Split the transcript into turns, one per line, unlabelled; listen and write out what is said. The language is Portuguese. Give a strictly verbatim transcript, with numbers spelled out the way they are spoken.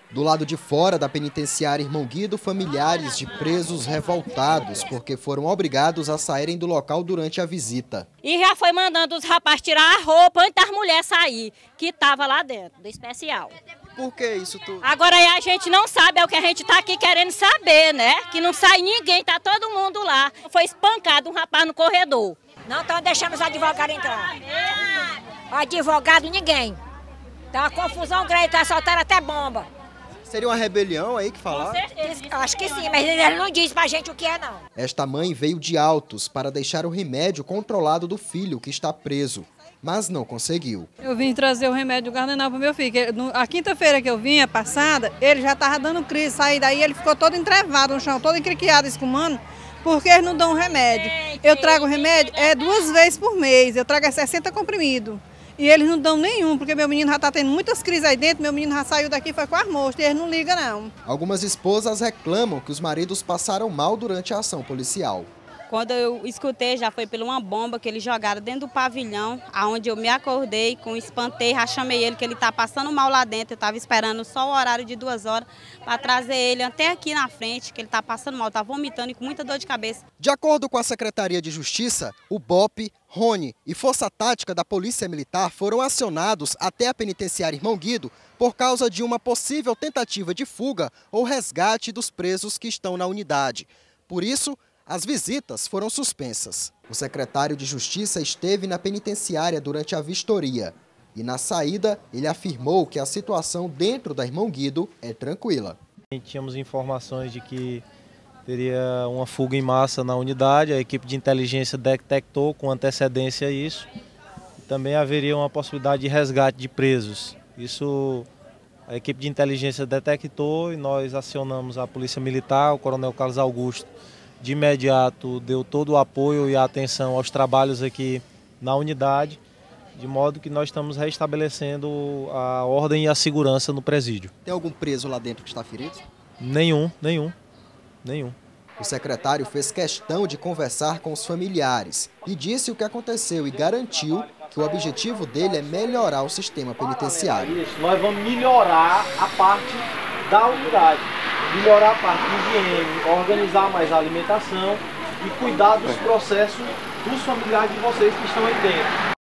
Do lado de fora da penitenciária Irmão Guido, familiares de presos revoltados porque foram obrigados a saírem do local durante a visita.
E já foi mandando os rapazes tirar a roupa antes das mulheres sair, que estava lá dentro, do especial.
Por que isso tudo?
Agora a gente não sabe, é o que a gente está aqui querendo saber, né? Que não sai ninguém, tá todo mundo lá. Foi espancado um rapaz no corredor.
Não estão deixando os advogados entrar. Advogado, ninguém. Tá uma confusão grande, tá soltando até bomba.
Seria uma rebelião aí que falaram?
Acho que sim, mas ele não diz pra gente o que é, não.
Esta mãe veio de Altos para deixar o remédio controlado do filho que está preso, mas não conseguiu.
Eu vim trazer o remédio Gardenal para o meu filho. Que no, a quinta-feira que eu vinha, passada, ele já estava dando crise. Saí daí, ele ficou todo entrevado no chão, todo encriquiado, escumando, porque eles não dão remédio. Eu trago remédio é duas vezes por mês, eu trago sessenta comprimidos. E eles não dão nenhum, porque meu menino já está tendo muitas crises aí dentro, meu menino já saiu daqui, foi quase morto, e eles não ligam não.
Algumas esposas reclamam que os maridos passaram mal durante a ação policial.
Quando eu escutei, já foi por uma bomba que eles jogaram dentro do pavilhão, aonde eu me acordei, com espantei, já chamei ele, que ele está passando mal lá dentro. Eu estava esperando só o horário de duas horas para trazer ele até aqui na frente, que ele está passando mal, está vomitando e com muita dor de cabeça.
De acordo com a Secretaria de Justiça, o B O P, Rony e Força Tática da Polícia Militar foram acionados até a penitenciária Irmão Guido por causa de uma possível tentativa de fuga ou resgate dos presos que estão na unidade. Por isso, as visitas foram suspensas. O secretário de Justiça esteve na penitenciária durante a vistoria e, na saída, ele afirmou que a situação dentro da Irmão Guido é tranquila.
Tínhamos informações de que teria uma fuga em massa na unidade, a equipe de inteligência detectou com antecedência isso. Também haveria uma possibilidade de resgate de presos. Isso a equipe de inteligência detectou e nós acionamos a Polícia Militar, o Coronel Carlos Augusto. De imediato deu todo o apoio e a atenção aos trabalhos aqui na unidade, de modo que nós estamos restabelecendo a ordem e a segurança no presídio.
Tem algum preso lá dentro que está ferido?
Nenhum, nenhum, nenhum.
O secretário fez questão de conversar com os familiares e disse o que aconteceu e garantiu que o objetivo dele é melhorar o sistema penitenciário.
Isso, nós vamos melhorar a parte da unidade. Melhorar a parte de higiene, organizar mais a alimentação e cuidar dos processos dos familiares de vocês que estão aí dentro.